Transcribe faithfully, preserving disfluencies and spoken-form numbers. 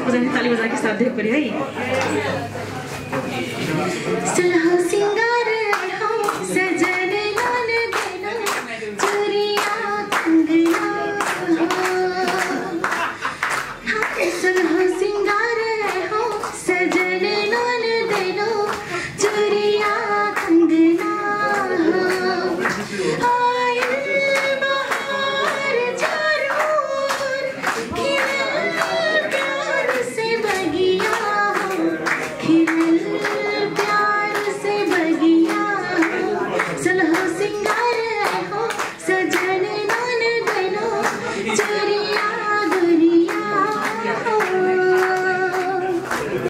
सबैजना ताली बजा के साथ देख पऱ्यो है।